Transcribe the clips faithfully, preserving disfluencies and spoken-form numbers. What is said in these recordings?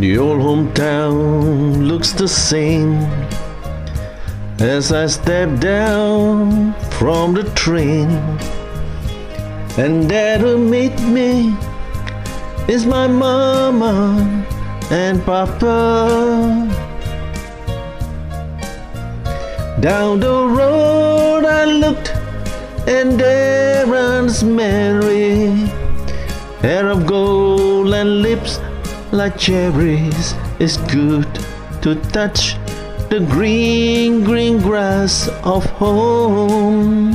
The old hometown looks the same as I step down from the train, and there to meet me is my mama and papa. Down the road I looked, and there runs Mary, hair of gold and lips like cherries. It's good to touch the green, green grass of home.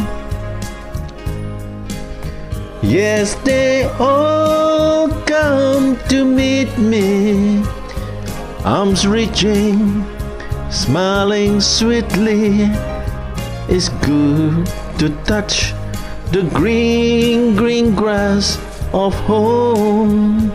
Yes, they all come to meet me, arms reaching, smiling sweetly. It's good to touch the green, green grass of home.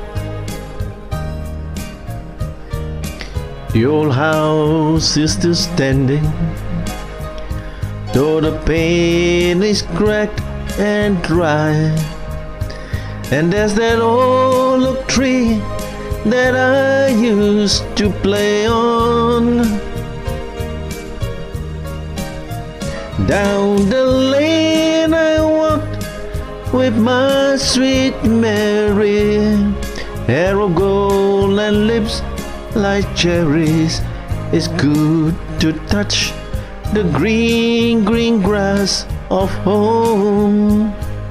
The old house is still standing, though the paint is cracked and dry. And there's that old oak tree that I used to play on. Down the lane I walked with my sweet Mary, hair of gold and lips like cherries. It's good to touch the green, green grass of home.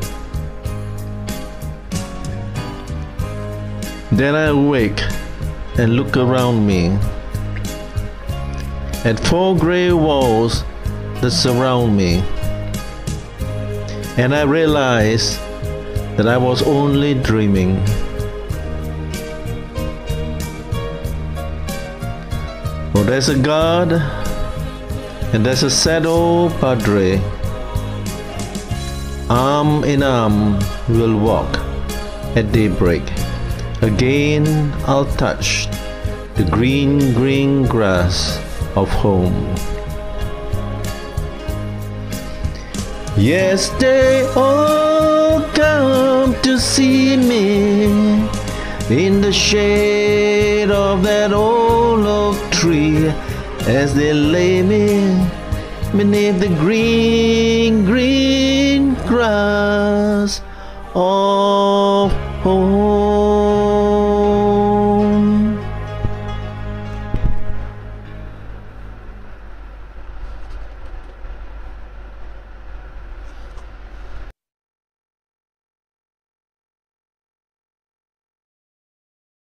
Then I wake and look around me at four grey walls that surround me, and I realize that I was only dreaming. For there's a God and there's a sad old padre. Arm in arm we'll walk at daybreak. Again I'll touch the green, green grass of home. Yes, they all come to see me in the shade of that old oak tree, as they lay me beneath the green, green grass of home.